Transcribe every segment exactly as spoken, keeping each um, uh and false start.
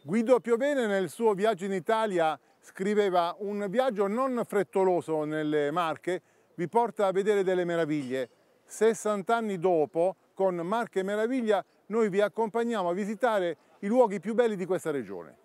Guido Piovene nel suo viaggio in Italia scriveva: un viaggio non frettoloso nelle Marche vi porta a vedere delle meraviglie. sessanta anni dopo, con Marche Meraviglia, noi vi accompagniamo a visitare i luoghi più belli di questa regione.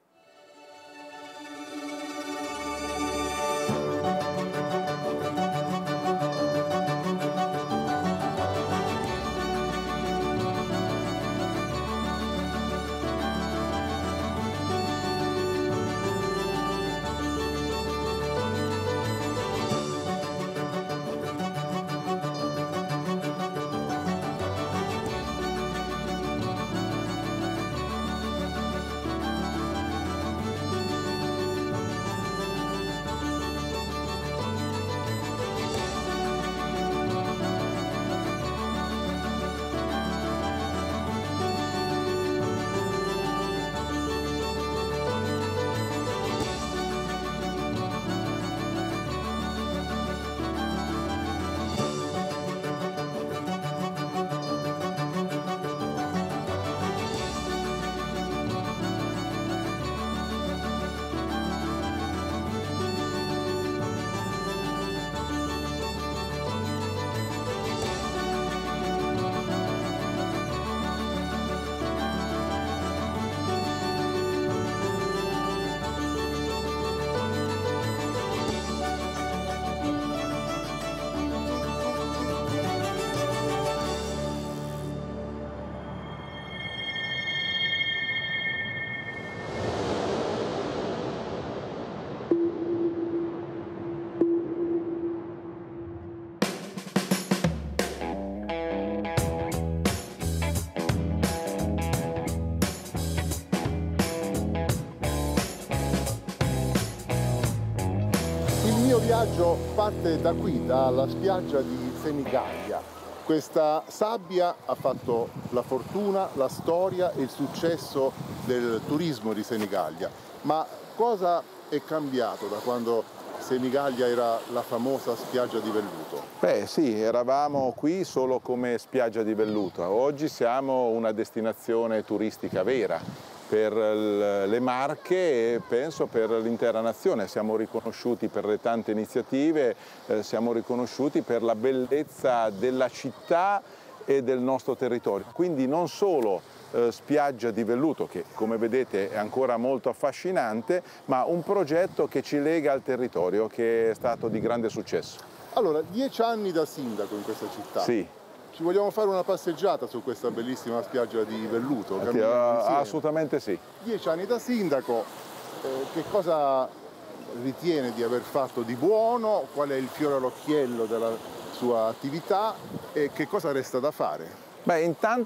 Il mio viaggio parte da qui, dalla spiaggia di Senigallia. Questa sabbia ha fatto la fortuna, la storia e il successo del turismo di Senigallia. Ma cosa è cambiato da quando Senigallia era la famosa spiaggia di velluto? Beh sì, eravamo qui solo come spiaggia di velluto. Oggi siamo una destinazione turistica vera per le Marche e penso per l'intera nazione. Siamo riconosciuti per le tante iniziative, eh, siamo riconosciuti per la bellezza della città e del nostro territorio. Quindi non solo eh, spiaggia di velluto, che come vedete è ancora molto affascinante, ma un progetto che ci lega al territorio, che è stato di grande successo. Allora, dieci anni da sindaco in questa città. Sì. Ci vogliamo fare una passeggiata su questa bellissima spiaggia di velluto? Uh, assolutamente sì. Dieci anni da sindaco, eh, che cosa ritiene di aver fatto di buono? Qual è il fiore all'occhiello della sua attività e che cosa resta da fare? Beh,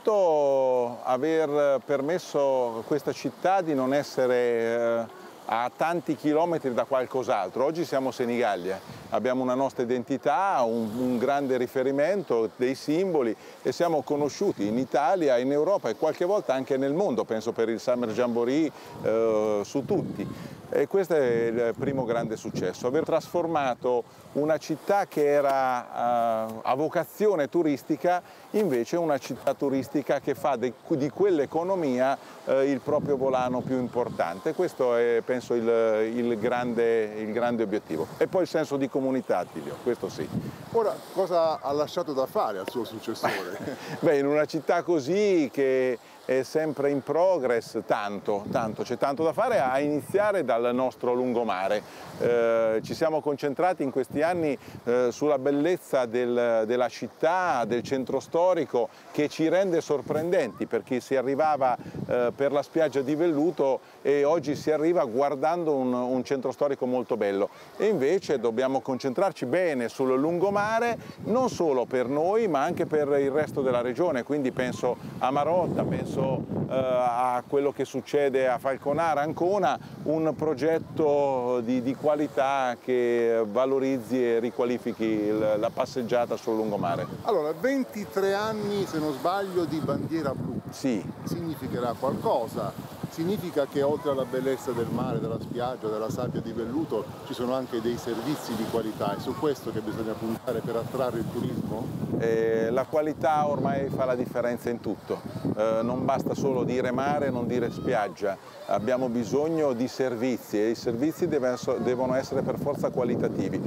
intanto aver permesso a questa città di non essere eh, a tanti chilometri da qualcos'altro. Oggi siamo Senigallia, abbiamo una nostra identità, un, un grande riferimento, dei simboli e siamo conosciuti in Italia, in Europa e qualche volta anche nel mondo, penso per il Summer Jamboree, eh, su tutti. E questo è il primo grande successo, aver trasformato una città che era uh, a vocazione turistica invece una città turistica che fa di, di quell'economia uh, il proprio volano più importante. Questo è penso il, il, grande, il grande obiettivo. E poi il senso di comunità, Attilio, questo sì. Ora, cosa ha lasciato da fare al suo successore? Beh, in una città così che è sempre in progress, tanto, tanto, c'è tanto da fare, a iniziare dal nostro lungomare. Eh, ci siamo concentrati in questi anni eh, sulla bellezza del, della città, del centro storico, che ci rende sorprendenti perché si arrivava eh, per la spiaggia di velluto e oggi si arriva guardando un, un centro storico molto bello. E invece dobbiamo concentrarci bene sul lungomare, non solo per noi ma anche per il resto della regione, quindi penso a Marotta, penso eh, a quello che succede a Falconara, Ancona, un progetto di, di qualità che valorizzi e riqualifichi il, la passeggiata sul lungomare. Allora, ventitré anni, se non sbaglio, di bandiera blu. Sì. Significherà qualcosa. significa che oltre alla bellezza del mare, della spiaggia, della sabbia di velluto, ci sono anche dei servizi di qualità. È su questo che bisogna puntare per attrarre il turismo? Eh, la qualità ormai fa la differenza in tutto, eh, non basta solo dire mare, non dire spiaggia, abbiamo bisogno di servizi e i servizi devono essere per forza qualitativi.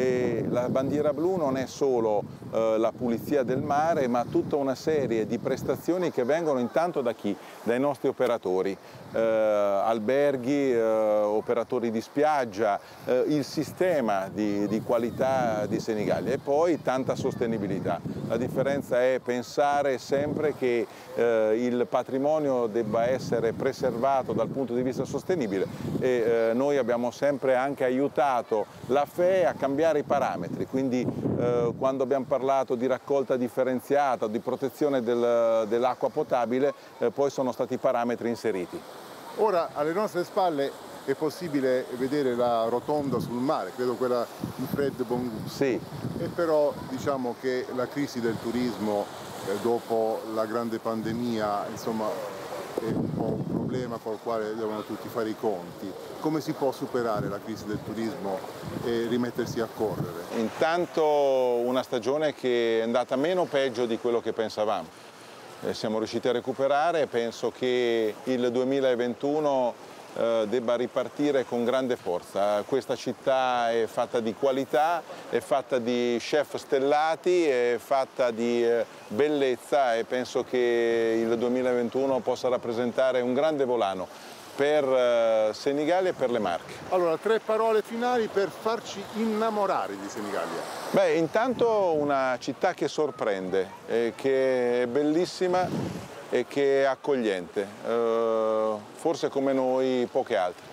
E la bandiera blu non è solo eh, la pulizia del mare, ma tutta una serie di prestazioni che vengono intanto da chi? Dai nostri operatori, eh, alberghi, eh, operatori di spiaggia, eh, il sistema di, di qualità di Senigallia e poi tanta sostenibilità. La differenza è pensare sempre che eh, il patrimonio debba essere preservato dal punto di vista sostenibile e eh, noi abbiamo sempre anche aiutato la F E a cambiare i parametri, quindi eh, quando abbiamo parlato di raccolta differenziata, di protezione del, dell'acqua potabile, eh, poi sono stati i parametri inseriti. Ora alle nostre spalle è possibile vedere la rotonda sul mare, credo quella di Fred Bongusto. Sì. E però diciamo che la crisi del turismo eh, dopo la grande pandemia, insomma, è un po' un problema col quale devono tutti fare i conti. Come si può superare la crisi del turismo e rimettersi a correre? Intanto una stagione che è andata meno peggio di quello che pensavamo. Eh, siamo riusciti a recuperare e penso che il duemilaventuno eh, debba ripartire con grande forza. Questa città è fatta di qualità, è fatta di chef stellati, è fatta di eh, bellezza e penso che il duemilaventuno possa rappresentare un grande volano per uh, Senigallia e per le Marche. Allora, tre parole finali per farci innamorare di Senigallia. Beh, intanto una città che sorprende, eh, che è bellissima e che è accogliente, uh, forse come noi poche altre.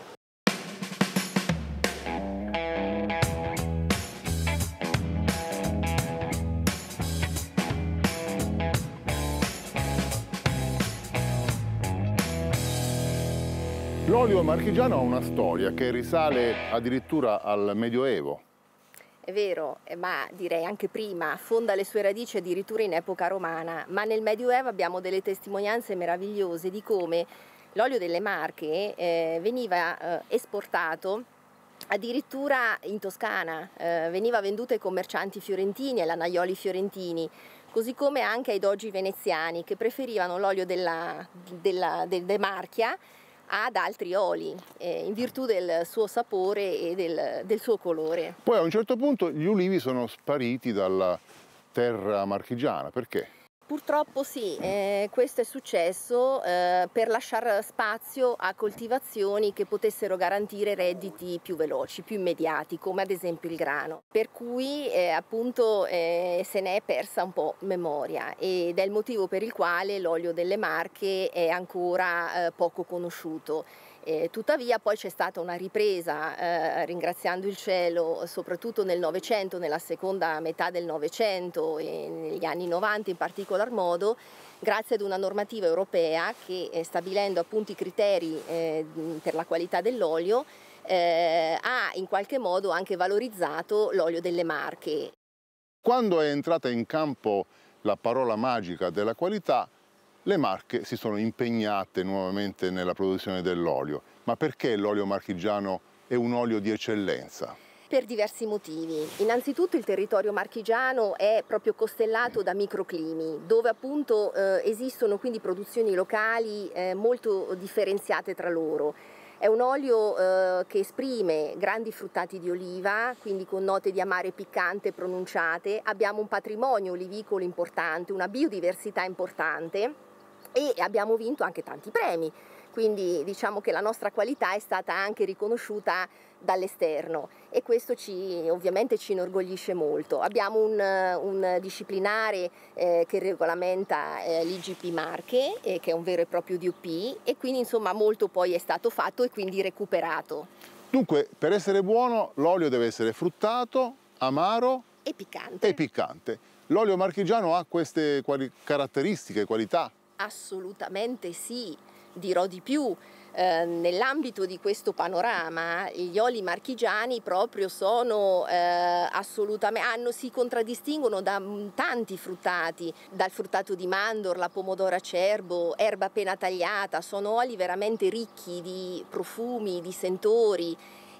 L'olio marchigiano ha una storia che risale addirittura al Medioevo. È vero, ma direi anche prima, fonda le sue radici addirittura in epoca romana, ma nel Medioevo abbiamo delle testimonianze meravigliose di come l'olio delle Marche eh, veniva eh, esportato addirittura in Toscana, eh, veniva venduto ai commercianti fiorentini, ai lanaioli fiorentini, così come anche ai dogi veneziani che preferivano l'olio della, della, del, de Marchia ad altri oli, eh, in virtù del suo sapore e del, del suo colore. Poi a un certo punto gli ulivi sono spariti dalla terra marchigiana, perché? Purtroppo sì, eh, questo è successo eh, per lasciare spazio a coltivazioni che potessero garantire redditi più veloci, più immediati, come ad esempio il grano. Per cui eh, appunto eh, se ne è persa un po' memoria ed è il motivo per il quale l'olio delle Marche è ancora eh, poco conosciuto. Eh, tuttavia poi c'è stata una ripresa, eh, ringraziando il cielo, soprattutto nel Novecento, nella seconda metà del Novecento e negli anni novanta in particolar modo, grazie ad una normativa europea che eh, stabilendo appunto i criteri eh, per la qualità dell'olio eh, ha in qualche modo anche valorizzato l'olio delle Marche. Quando è entrata in campo la parola magica della qualità, le Marche si sono impegnate nuovamente nella produzione dell'olio. Ma perché l'olio marchigiano è un olio di eccellenza? Per diversi motivi. Innanzitutto il territorio marchigiano è proprio costellato da microclimi, dove appunto eh, esistono quindi produzioni locali eh, molto differenziate tra loro. È un olio eh, che esprime grandi fruttati di oliva, quindi con note di amare piccante pronunciate. Abbiamo un patrimonio olivicolo importante, una biodiversità importante e abbiamo vinto anche tanti premi. Quindi diciamo che la nostra qualità è stata anche riconosciuta dall'esterno e questo ci, ovviamente ci inorgoglisce molto. Abbiamo un, un disciplinare eh, che regolamenta eh, l'I G P Marche, eh, che è un vero e proprio D O P e quindi insomma molto poi è stato fatto e quindi recuperato. Dunque per essere buono l'olio deve essere fruttato, amaro e piccante. E piccante. L'olio marchigiano ha queste quali caratteristiche, qualità? Assolutamente sì. Dirò di più, Eh, nell'ambito di questo panorama gli oli marchigiani proprio sono eh, assolutamente, hanno, si contraddistinguono da tanti fruttati, dal fruttato di mandorla, pomodoro acerbo, erba appena tagliata, sono oli veramente ricchi di profumi, di sentori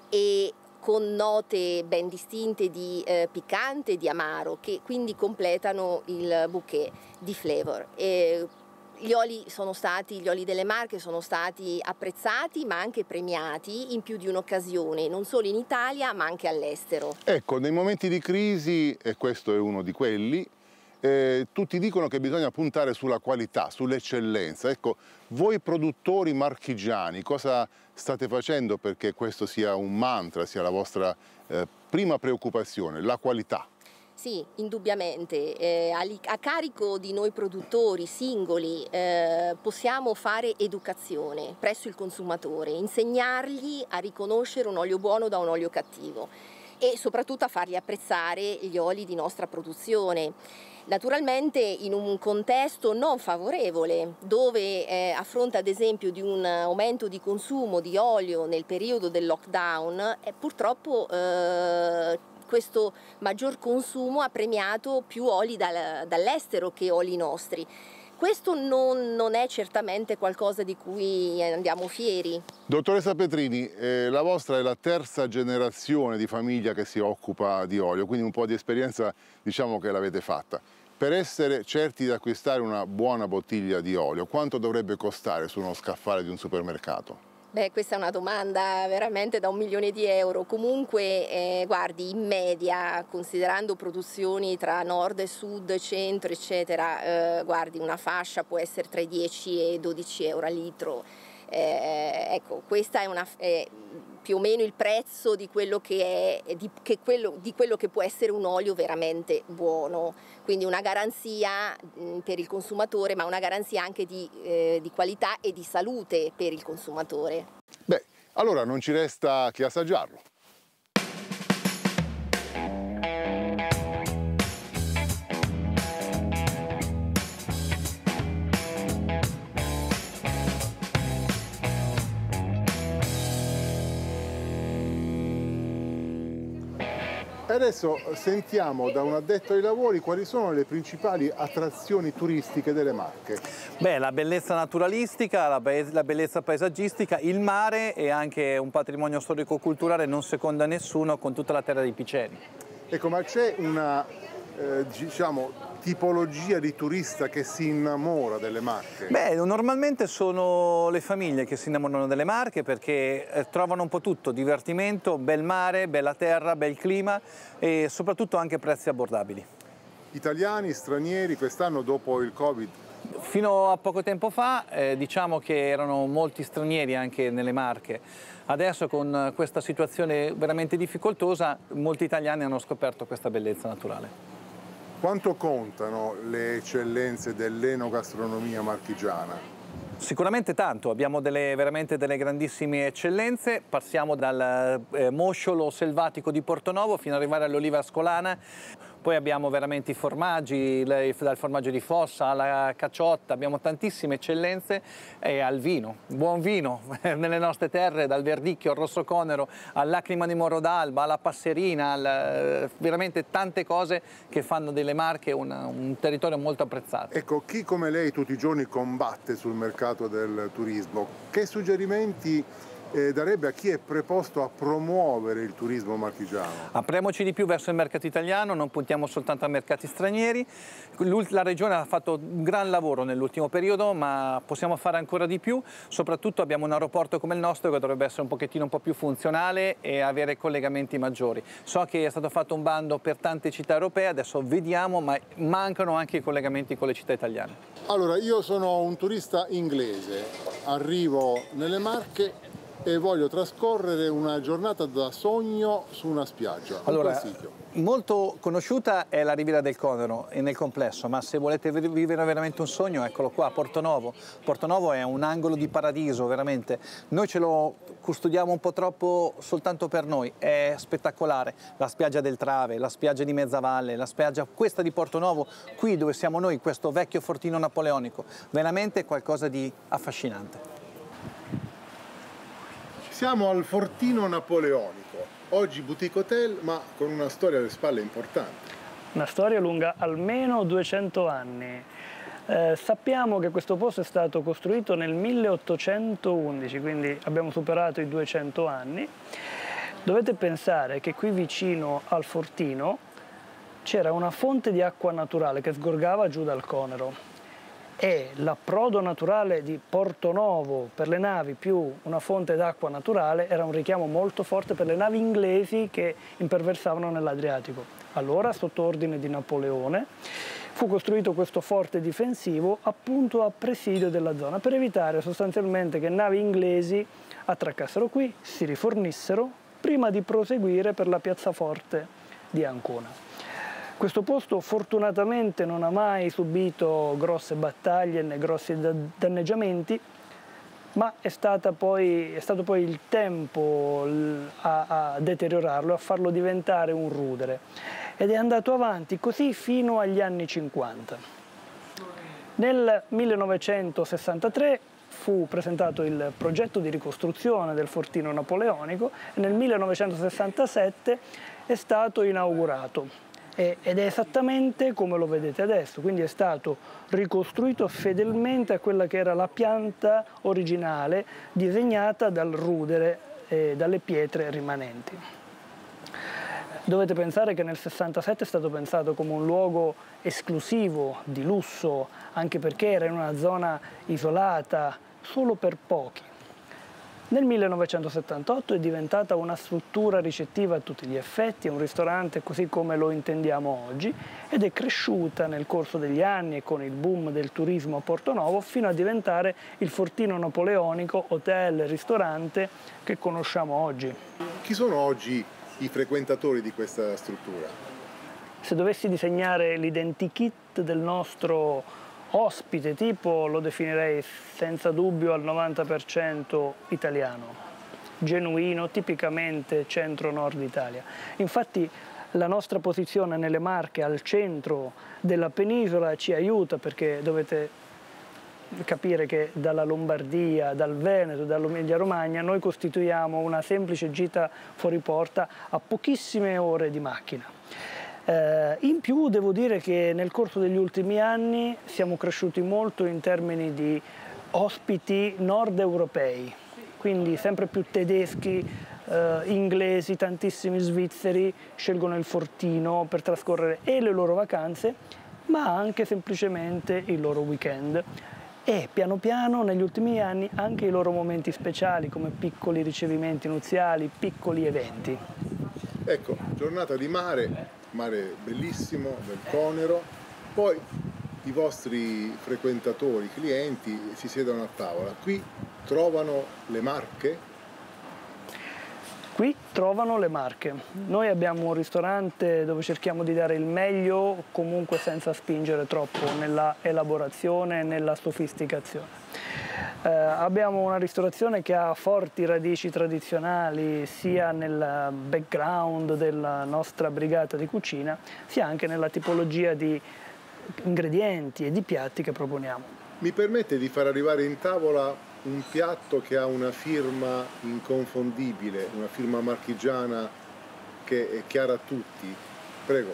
e con note ben distinte di eh, piccante e di amaro, che quindi completano il bouquet di flavor. E Gli oli sono stati, gli oli delle Marche sono stati apprezzati ma anche premiati in più di un'occasione, non solo in Italia ma anche all'estero. Ecco, nei momenti di crisi, e questo è uno di quelli, eh, tutti dicono che bisogna puntare sulla qualità, sull'eccellenza. Ecco, voi produttori marchigiani cosa state facendo perché questo sia un mantra, sia la vostra eh, prima preoccupazione, la qualità? Sì, indubbiamente. Eh, a, a carico di noi produttori singoli eh, possiamo fare educazione presso il consumatore, insegnargli a riconoscere un olio buono da un olio cattivo e soprattutto a fargli apprezzare gli oli di nostra produzione. Naturalmente in un contesto non favorevole, dove eh, a fronte ad esempio di un aumento di consumo di olio nel periodo del lockdown, eh, purtroppo eh, questo maggior consumo ha premiato più oli dal, dall'estero che oli nostri. Questo non, non è certamente qualcosa di cui andiamo fieri. Dottoressa Petrini, eh, la vostra è la terza generazione di famiglia che si occupa di olio, quindi un po' di esperienza diciamo che l'avete fatta. Per essere certi di acquistare una buona bottiglia di olio, quanto dovrebbe costare su uno scaffale di un supermercato? Beh, questa è una domanda veramente da un milione di euro. Comunque, eh, guardi, in media, considerando produzioni tra nord e sud, centro, eccetera, eh, guardi, una fascia può essere tra i dieci e i dodici euro a litro. Eh, ecco, questa è, una, è più o meno il prezzo di quello che è, di, che quello, di quello che può essere un olio veramente buono. Quindi una garanzia mh, per il consumatore, ma una garanzia anche di, eh, di qualità e di salute per il consumatore. Beh, allora non ci resta che assaggiarlo. E adesso sentiamo da un addetto ai lavori quali sono le principali attrazioni turistiche delle Marche. Beh, la bellezza naturalistica, la, be la bellezza paesaggistica, il mare e anche un patrimonio storico-culturale non secondo a nessuno con tutta la terra dei Piceni. Ecco, ma c'è una eh, diciamo, tipologia di turista che si innamora delle Marche? Beh, normalmente sono le famiglie che si innamorano delle Marche perché eh, trovano un po' tutto, divertimento, bel mare, bella terra, bel clima e soprattutto anche prezzi abbordabili. Italiani, stranieri, quest'anno dopo il Covid? Fino a poco tempo fa eh, diciamo che erano molti stranieri anche nelle Marche. Adesso con questa situazione veramente difficoltosa molti italiani hanno scoperto questa bellezza naturale. Quanto contano le eccellenze dell'enogastronomia marchigiana? Sicuramente tanto, abbiamo delle, veramente delle grandissime eccellenze, passiamo dal eh, mosciolo selvatico di Portonovo fino ad arrivare all'oliva ascolana, poi abbiamo veramente i formaggi, le, dal formaggio di Fossa alla cacciotta, abbiamo tantissime eccellenze e al vino, buon vino nelle nostre terre, dal verdicchio al rosso conero, al lacrima di Moro d'Alba, alla passerina, al, veramente tante cose che fanno delle Marche una, un territorio molto apprezzato. Ecco, chi come lei tutti i giorni combatte sul mercato del turismo, che suggerimenti eh, darebbe a chi è preposto a promuovere il turismo marchigiano? Apriamoci di più verso il mercato italiano, non puntiamo soltanto a mercati stranieri. La Regione ha fatto un gran lavoro nell'ultimo periodo, ma possiamo fare ancora di più. Soprattutto abbiamo un aeroporto come il nostro che dovrebbe essere un pochettino un po' più funzionale e avere collegamenti maggiori. So che è stato fatto un bando per tante città europee, adesso vediamo, ma mancano anche i collegamenti con le città italiane. Allora, io sono un turista inglese, arrivo nelle Marche e voglio trascorrere una giornata da sogno su una spiaggia. Allora, molto conosciuta è la Riviera del Conero e nel complesso, ma se volete vivere veramente un sogno, eccolo qua, Portonovo. Portonovo è un angolo di paradiso, veramente. Noi ce lo custodiamo un po' troppo soltanto per noi, è spettacolare. La spiaggia del Trave, la spiaggia di Mezzavalle, la spiaggia questa di Portonovo, qui dove siamo noi, questo vecchio fortino napoleonico, veramente qualcosa di affascinante. Siamo al Fortino Napoleonico, oggi boutique hotel ma con una storia alle spalle importante. Una storia lunga almeno duecento anni. Eh, sappiamo che questo posto è stato costruito nel milleottocentoundici, quindi abbiamo superato i duecento anni. Dovete pensare che qui vicino al Fortino c'era una fonte di acqua naturale che sgorgava giù dal Conero. E l'approdo naturale di Portonovo per le navi più una fonte d'acqua naturale era un richiamo molto forte per le navi inglesi che imperversavano nell'Adriatico. Allora, sotto ordine di Napoleone, fu costruito questo forte difensivo appunto a presidio della zona per evitare sostanzialmente che navi inglesi attraccassero qui, si rifornissero prima di proseguire per la piazzaforte di Ancona. Questo posto fortunatamente non ha mai subito grosse battaglie né grossi danneggiamenti, ma è, stata poi, è stato poi il tempo a, a deteriorarlo, a farlo diventare un rudere. Ed è andato avanti così fino agli anni cinquanta. Nel millenovecentosessantatré fu presentato il progetto di ricostruzione del Fortino Napoleonico e nel millenovecentosessantasette è stato inaugurato. Ed è esattamente come lo vedete adesso, quindi è stato ricostruito fedelmente a quella che era la pianta originale disegnata dal rudere e dalle pietre rimanenti. Dovete pensare che nel sessantasette è stato pensato come un luogo esclusivo, di lusso, anche perché era in una zona isolata solo per pochi. Nel millenovecentosettantotto è diventata una struttura ricettiva a tutti gli effetti, un ristorante così come lo intendiamo oggi, ed è cresciuta nel corso degli anni e con il boom del turismo a Portonovo fino a diventare il Fortino Napoleonico, hotel e ristorante che conosciamo oggi. Chi sono oggi i frequentatori di questa struttura? Se dovessi disegnare l'identikit del nostro ospite tipo, lo definirei senza dubbio al novanta per cento italiano, genuino, tipicamente centro-nord Italia. Infatti la nostra posizione nelle Marche al centro della penisola ci aiuta, perché dovete capire che dalla Lombardia, dal Veneto, dall'Emilia Romagna noi costituiamo una semplice gita fuori porta a pochissime ore di macchina. Eh, in più devo dire che nel corso degli ultimi anni siamo cresciuti molto in termini di ospiti nord europei, quindi sempre più tedeschi, eh, inglesi, tantissimi svizzeri scelgono il Fortino per trascorrere e le loro vacanze, ma anche semplicemente il loro weekend. E piano piano negli ultimi anni anche i loro momenti speciali come piccoli ricevimenti nuziali, piccoli eventi. Ecco, giornata di mare. Mare bellissimo, del Conero, poi i vostri frequentatori, clienti si siedono a tavola, qui trovano le Marche? Qui trovano le Marche. Noi abbiamo un ristorante dove cerchiamo di dare il meglio, comunque senza spingere troppo nella elaborazione e nella sofisticazione. Eh, abbiamo una ristorazione che ha forti radici tradizionali sia nel background della nostra brigata di cucina, sia anche nella tipologia di ingredienti e di piatti che proponiamo. Mi permette di far arrivare in tavola un piatto che ha una firma inconfondibile, una firma marchigiana che è chiara a tutti. Prego.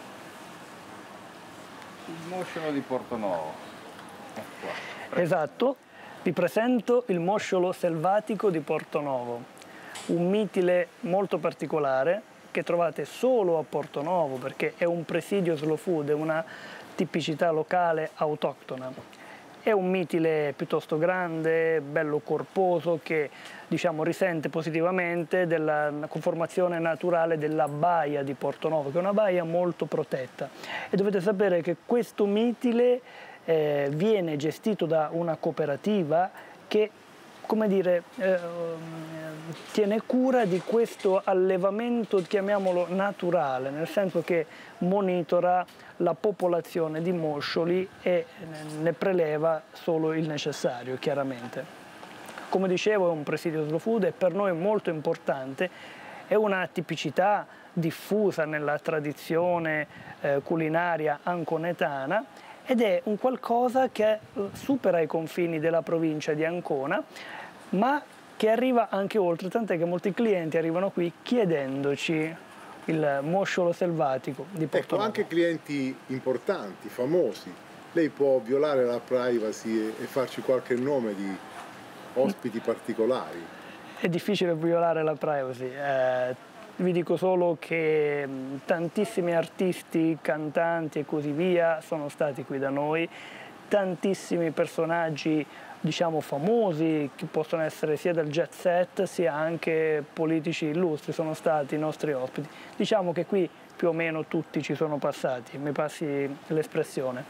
Il mosciolo di Portonovo. Ecco. Esatto. Vi presento il mosciolo selvatico di Portonovo, un mitile molto particolare che trovate solo a Portonovo perché è un presidio slow food, è una tipicità locale autoctona. È un mitile piuttosto grande, bello corposo, che diciamo, risente positivamente della conformazione naturale della baia di Portonovo, che è una baia molto protetta. E dovete sapere che questo mitile Eh, viene gestito da una cooperativa che, come dire, eh, tiene cura di questo allevamento, chiamiamolo naturale, nel senso che monitora la popolazione di moscioli e ne preleva solo il necessario, chiaramente. Come dicevo, è un presidio slow food e per noi è molto importante, è una tipicità diffusa nella tradizione eh, culinaria anconetana, ed è un qualcosa che supera i confini della provincia di Ancona, ma che arriva anche oltre, tant'è che molti clienti arrivano qui chiedendoci il mosciolo selvatico di Porto Novo. Ecco, anche clienti importanti, famosi. Lei può violare la privacy e, e farci qualche nome di ospiti particolari? È difficile violare la privacy. Eh, vi dico solo che tantissimi artisti, cantanti e così via sono stati qui da noi, tantissimi personaggi, diciamo, famosi, che possono essere sia del jet set sia anche politici illustri, sono stati i nostri ospiti. Diciamo che qui più o meno tutti ci sono passati, mi passi l'espressione.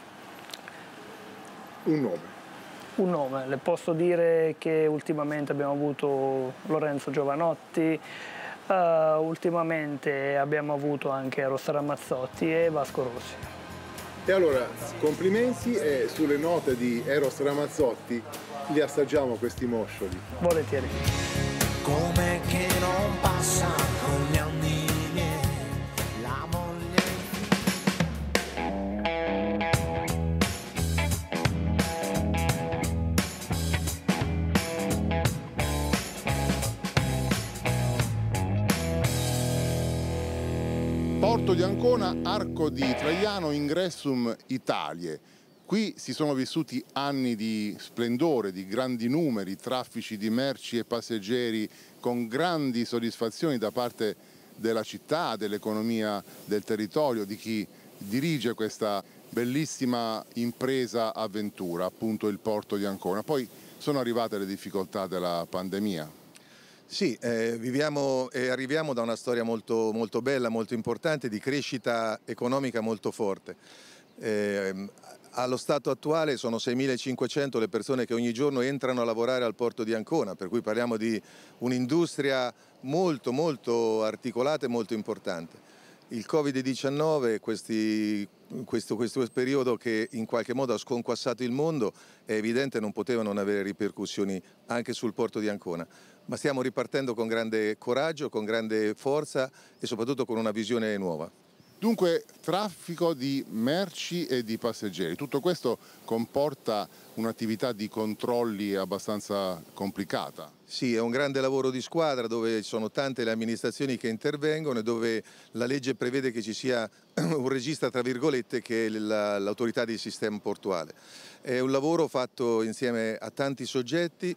Un nome? Un nome, le posso dire che ultimamente abbiamo avuto Lorenzo Giovanotti, uh, ultimamente abbiamo avuto anche Eros Ramazzotti e Vasco Rossi. E allora, complimenti, e sulle note di Eros Ramazzotti li assaggiamo questi moscioli. Volentieri. Come che non passa con gli anni miei, la moglie. Porto di Ancona, Arco di Traiano, Ingressum Italiae. Qui si sono vissuti anni di splendore, di grandi numeri, traffici di merci e passeggeri con grandi soddisfazioni da parte della città, dell'economia del territorio, di chi dirige questa bellissima impresa avventura, appunto il Porto di Ancona. Poi sono arrivate le difficoltà della pandemia. Sì, eh, viviamo e arriviamo da una storia molto, molto bella, molto importante, di crescita economica molto forte. Eh, allo stato attuale sono seimilacinquecento le persone che ogni giorno entrano a lavorare al Porto di Ancona, per cui parliamo di un'industria molto, molto articolata e molto importante. Il Covid diciannove, questi, questo, questo periodo che in qualche modo ha sconquassato il mondo, è evidente non poteva non avere ripercussioni anche sul Porto di Ancona. Ma stiamo ripartendo con grande coraggio, con grande forza e soprattutto con una visione nuova. Dunque, traffico di merci e di passeggeri. Tutto questo comporta un'attività di controlli abbastanza complicata. Sì, è un grande lavoro di squadra dove ci sono tante le amministrazioni che intervengono e dove la legge prevede che ci sia un regista, tra virgolette, che è l'autorità del sistema portuale. È un lavoro fatto insieme a tanti soggetti.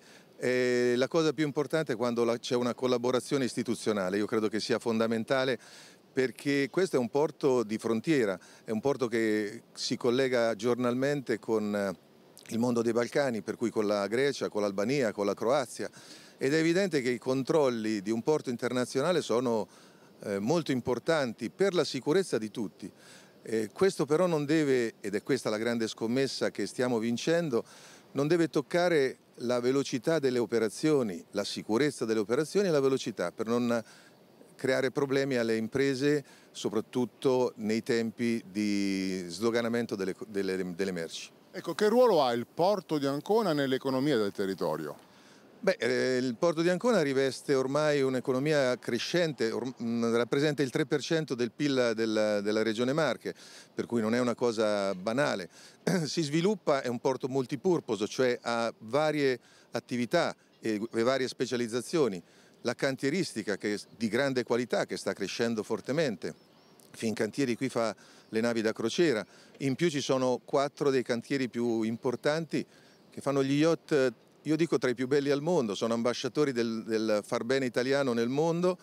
E la cosa più importante è quando c'è una collaborazione istituzionale. Io credo che sia fondamentale, perché questo è un porto di frontiera, è un porto che si collega giornalmente con il mondo dei Balcani, per cui con la Grecia, con l'Albania, con la Croazia, ed è evidente che i controlli di un porto internazionale sono eh, molto importanti per la sicurezza di tutti. Eh, questo però non deve, ed è questa la grande scommessa che stiamo vincendo, non deve toccare la velocità delle operazioni, la sicurezza delle operazioni e la velocità, per non creare problemi alle imprese, soprattutto nei tempi di sdoganamento delle, delle, delle merci. Ecco, che ruolo ha il Porto di Ancona nell'economia del territorio? Beh, eh, il Porto di Ancona riveste ormai un'economia crescente, rappresenta il tre per cento del P I L del, della Regione Marche, per cui non è una cosa banale. Si sviluppa, è un porto multipurpose, cioè ha varie attività e, e varie specializzazioni. La cantieristica, che è di grande qualità, che sta crescendo fortemente. Fincantieri qui fa le navi da crociera, in più ci sono quattro dei cantieri più importanti che fanno gli yacht, io dico tra i più belli al mondo, sono ambasciatori del, del far bene italiano nel mondo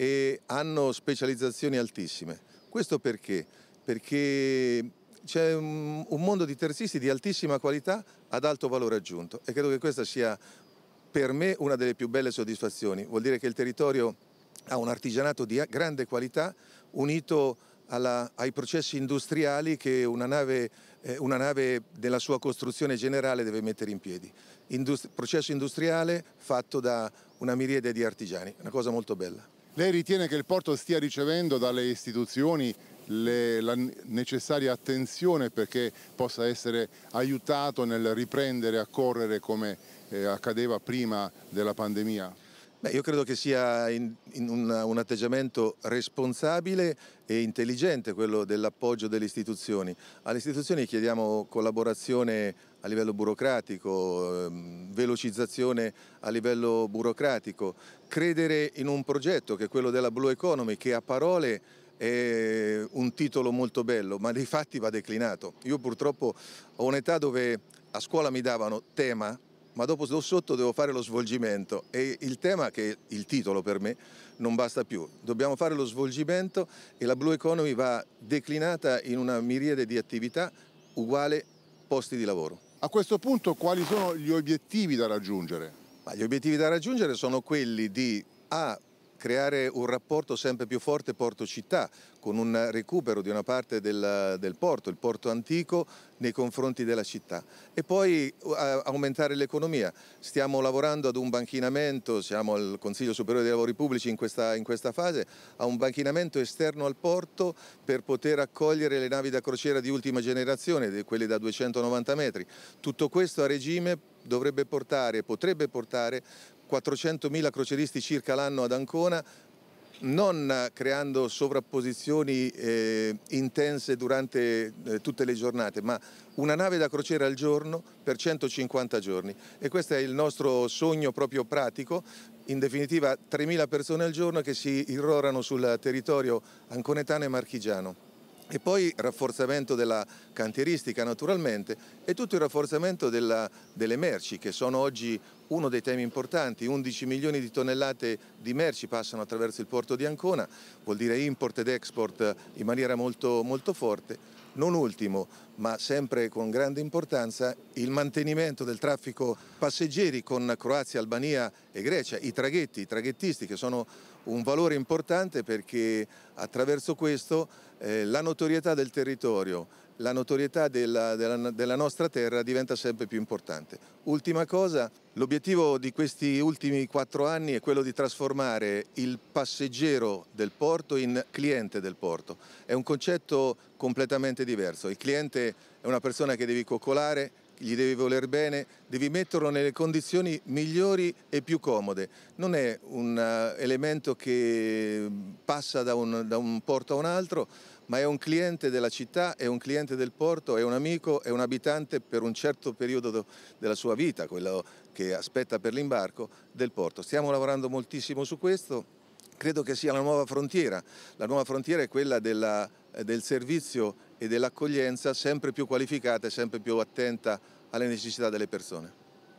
e hanno specializzazioni altissime. Questo perché? Perché c'è un, un mondo di terzisti di altissima qualità ad alto valore aggiunto e credo che questa sia per me una delle più belle soddisfazioni. Vuol dire che il territorio ha un artigianato di grande qualità unito alla, ai processi industriali che una nave, eh, una nave nella sua costruzione generale deve mettere in piedi. Indust- processo industriale fatto da una miriade di artigiani, una cosa molto bella. Lei ritiene che il porto stia ricevendo dalle istituzioni le, la necessaria attenzione perché possa essere aiutato nel riprendere a correre come eh, accadeva prima della pandemia? Beh, io credo che sia in, in un, un atteggiamento responsabile e intelligente quello dell'appoggio delle istituzioni. Alle istituzioni chiediamo collaborazione a livello burocratico, ehm, velocizzazione a livello burocratico, credere in un progetto che è quello della Blue Economy, che a parole è un titolo molto bello, ma nei fatti va declinato. Io purtroppo ho un'età dove a scuola mi davano tema, ma dopo sotto devo fare lo svolgimento, e il tema, che è il titolo per me, non basta più. Dobbiamo fare lo svolgimento e la Blue Economy va declinata in una miriade di attività uguale posti di lavoro. A questo punto quali sono gli obiettivi da raggiungere? Ma gli obiettivi da raggiungere sono quelli di A, creare un rapporto sempre più forte porto-città, con un recupero di una parte del, del porto, il porto antico, nei confronti della città, e poi a, aumentare l'economia. Stiamo lavorando ad un banchinamento, siamo al Consiglio Superiore dei Lavori Pubblici in questa, in questa fase, a un banchinamento esterno al porto per poter accogliere le navi da crociera di ultima generazione, quelle da duecentonovanta metri. Tutto questo a regime dovrebbe portare, potrebbe portare quattrocentomila croceristi circa l'anno ad Ancona, non creando sovrapposizioni eh, intense durante eh, tutte le giornate, ma una nave da crociera al giorno per centocinquanta giorni. E questo è il nostro sogno proprio pratico. In definitiva, tremila persone al giorno che si irrorano sul territorio anconetano e marchigiano. E poi rafforzamento della cantieristica naturalmente, e tutto il rafforzamento della, delle merci, che sono oggi uno dei temi importanti. undici milioni di tonnellate di merci passano attraverso il porto di Ancona, vuol dire import ed export in maniera molto, molto forte. Non ultimo, ma sempre con grande importanza, il mantenimento del traffico passeggeri con Croazia, Albania e Grecia, i traghetti, i traghettisti, che sono un valore importante, perché attraverso questo eh, la notorietà del territorio, la notorietà della, della, della nostra terra diventa sempre più importante. Ultima cosa, l'obiettivo di questi ultimi quattro anni è quello di trasformare il passeggero del porto in cliente del porto. È un concetto completamente diverso. Il cliente è una persona che devi coccolare, gli devi voler bene, devi metterlo nelle condizioni migliori e più comode. Non è un uh, elemento che passa da un, da un porto a un altro, ma è un cliente della città, è un cliente del porto, è un amico, è un abitante per un certo periodo della sua vita, quello che aspetta per l'imbarco del porto. Stiamo lavorando moltissimo su questo, credo che sia la nuova frontiera. La nuova frontiera è quella della, del servizio e dell'accoglienza, sempre più qualificata e sempre più attenta alle necessità delle persone.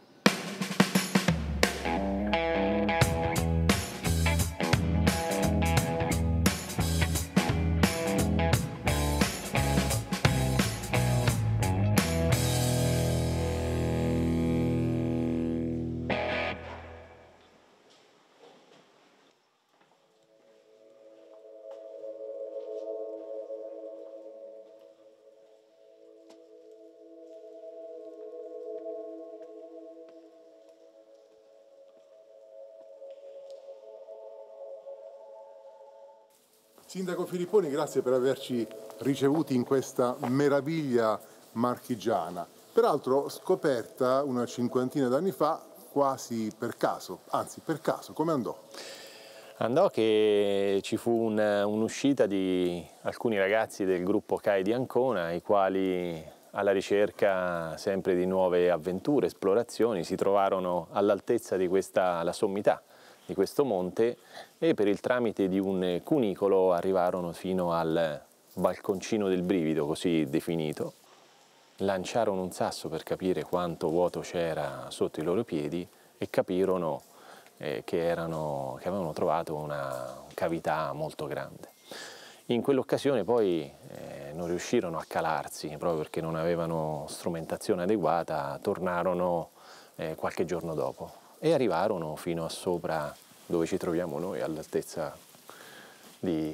Sindaco Filipponi, grazie per averci ricevuti in questa meraviglia marchigiana, peraltro scoperta una cinquantina d'anni fa quasi per caso, anzi per caso. Come andò? Andò che ci fu un, un'uscita di alcuni ragazzi del gruppo C A I di Ancona, i quali, alla ricerca sempre di nuove avventure, esplorazioni, si trovarono all'altezza di questa, la sommità di questo monte, e per il tramite di un cunicolo arrivarono fino al balconcino del brivido, così definito. Lanciarono un sasso per capire quanto vuoto c'era sotto i loro piedi e capirono eh, che, erano, che avevano trovato una cavità molto grande. In quell'occasione poi eh, non riuscirono a calarsi, proprio perché non avevano strumentazione adeguata, tornarono eh, qualche giorno dopo e arrivarono fino a sopra dove ci troviamo noi, all'altezza di,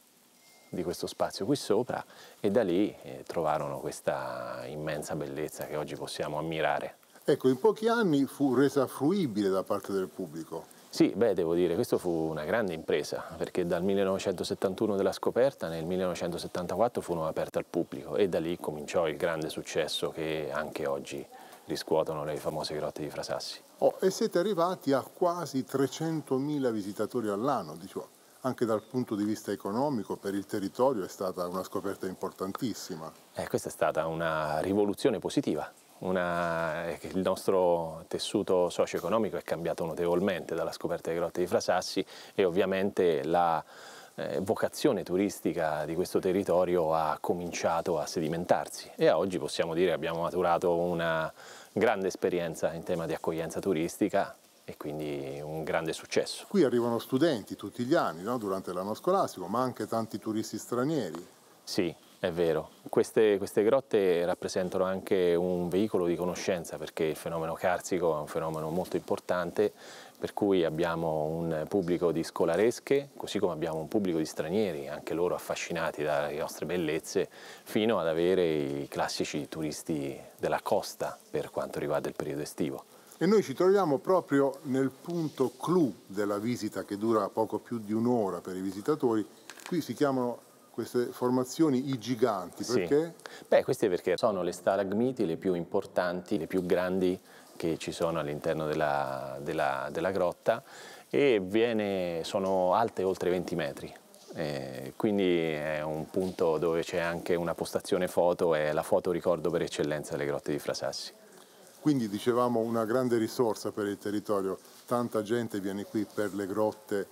di questo spazio qui sopra, e da lì eh, trovarono questa immensa bellezza che oggi possiamo ammirare. Ecco, in pochi anni fu resa fruibile da parte del pubblico. Sì, beh, devo dire, questo fu una grande impresa, perché dal millenovecentosettantuno della scoperta, nel millenovecentosettantaquattro furono aperte al pubblico, e da lì cominciò il grande successo che anche oggi riscuotono le famose grotte di Frasassi. Oh, e siete arrivati a quasi trecentomila visitatori all'anno, dicevo, anche dal punto di vista economico per il territorio è stata una scoperta importantissima. Eh, questa è stata una rivoluzione positiva, Una, il nostro tessuto socio-economico è cambiato notevolmente dalla scoperta delle grotte di Frasassi e ovviamente la eh, vocazione turistica di questo territorio ha cominciato a sedimentarsi e a oggi possiamo dire che abbiamo maturato una grande esperienza in tema di accoglienza turistica e quindi un grande successo. Qui arrivano studenti tutti gli anni, no? Durante l'anno scolastico, ma anche tanti turisti stranieri. Sì, è vero. Queste, queste grotte rappresentano anche un veicolo di conoscenza perché il fenomeno carsico è un fenomeno molto importante, per cui abbiamo un pubblico di scolaresche, così come abbiamo un pubblico di stranieri, anche loro affascinati dalle nostre bellezze, fino ad avere i classici turisti della costa per quanto riguarda il periodo estivo. E noi ci troviamo proprio nel punto clou della visita che dura poco più di un'ora per i visitatori. Qui si chiamano queste formazioni i giganti, perché? Sì. Beh, queste perché sono le stalagmiti le più importanti, le più grandi che ci sono all'interno della, della, della grotta e viene, sono alte oltre venti metri. Eh, quindi è un punto dove c'è anche una postazione foto, è la foto ricordo per eccellenza delle grotte di Frasassi. Quindi dicevamo una grande risorsa per il territorio, tanta gente viene qui per le grotte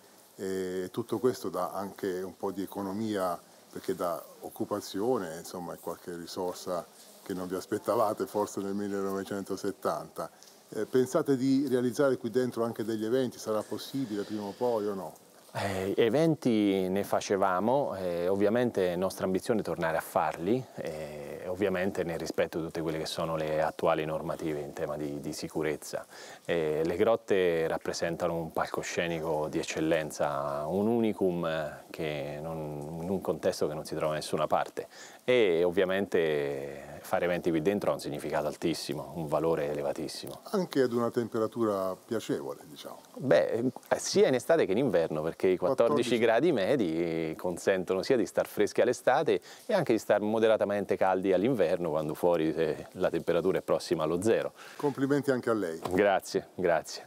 e tutto questo dà anche un po' di economia perché dà occupazione, insomma è qualche risorsa che non vi aspettavate forse nel millenovecentosettanta. Eh, pensate di realizzare qui dentro anche degli eventi? Sarà possibile prima o poi o no? Eh, eventi ne facevamo, eh, ovviamente è nostra ambizione tornare a farli, eh, ovviamente nel rispetto di tutte quelle che sono le attuali normative in tema di, di sicurezza. Eh, le grotte rappresentano un palcoscenico di eccellenza, un unicum che non, in un contesto che non si trova da nessuna parte e ovviamente fare eventi qui dentro ha un significato altissimo, un valore elevatissimo. Anche ad una temperatura piacevole, diciamo. Beh, sia in estate che in inverno, perché i quattordici gradi medi consentono sia di star freschi all'estate e anche di star moderatamente caldi all'inverno, quando fuori la temperatura è prossima allo zero. Complimenti anche a lei. Grazie, grazie.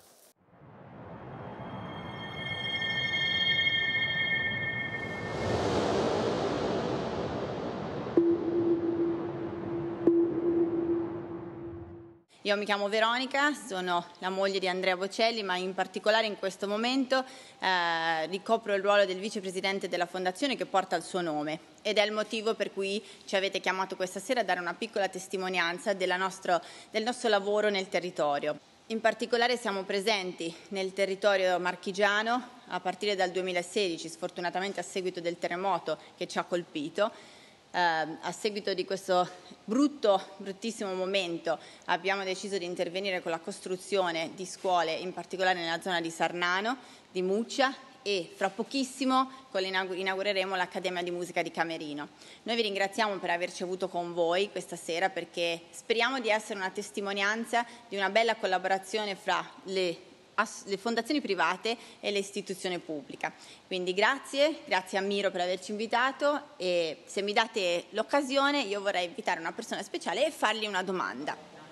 Io mi chiamo Veronica, sono la moglie di Andrea Bocelli, ma in particolare in questo momento eh, ricopro il ruolo del vicepresidente della fondazione che porta il suo nome ed è il motivo per cui ci avete chiamato questa sera a dare una piccola testimonianza della nostro, del nostro lavoro nel territorio. In particolare siamo presenti nel territorio marchigiano a partire dal duemilasedici, sfortunatamente a seguito del terremoto che ci ha colpito. Eh, a seguito di questo brutto, bruttissimo momento abbiamo deciso di intervenire con la costruzione di scuole, in particolare nella zona di Sarnano, di Muccia e fra pochissimo inaugureremo l'Accademia di Musica di Camerino. Noi vi ringraziamo per averci avuto con voi questa sera perché speriamo di essere una testimonianza di una bella collaborazione fra le le fondazioni private e le istituzioni pubbliche. Quindi grazie, grazie a Miro per averci invitato e se mi date l'occasione io vorrei invitare una persona speciale e fargli una domanda.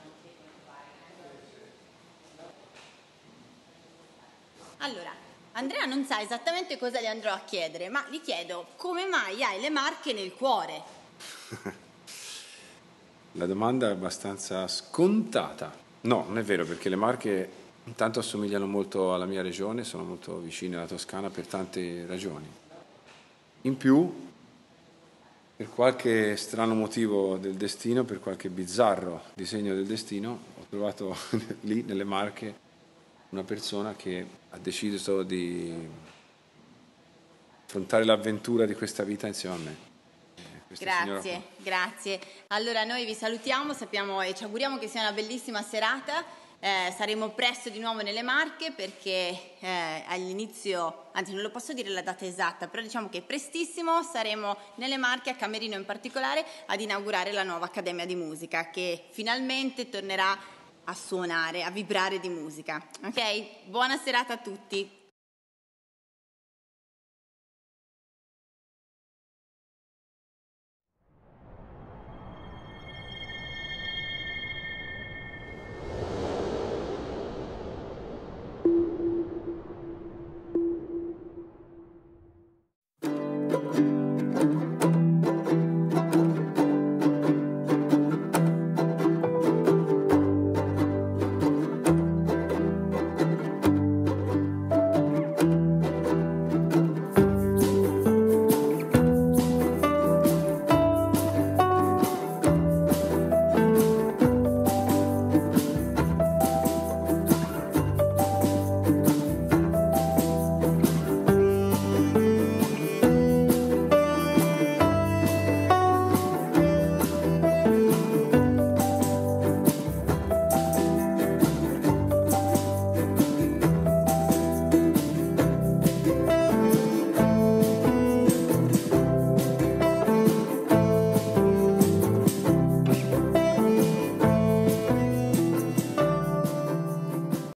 Allora, Andrea non sa esattamente cosa gli andrò a chiedere, ma gli chiedo come mai hai le Marche nel cuore? La domanda è abbastanza scontata. No, non è vero, perché le Marche intanto assomigliano molto alla mia regione, sono molto vicine alla Toscana per tante ragioni. In più, per qualche strano motivo del destino, per qualche bizzarro disegno del destino, ho trovato lì nelle Marche una persona che ha deciso di affrontare l'avventura di questa vita insieme a me. Grazie, grazie. Allora noi vi salutiamo, sappiamo e ci auguriamo che sia una bellissima serata. Eh, saremo presto di nuovo nelle Marche perché eh, all'inizio, anzi non lo posso dire la data esatta, però diciamo che prestissimo saremo nelle Marche, a Camerino in particolare, ad inaugurare la nuova Accademia di Musica che finalmente tornerà a suonare, a vibrare di musica. Ok? Buona serata a tutti.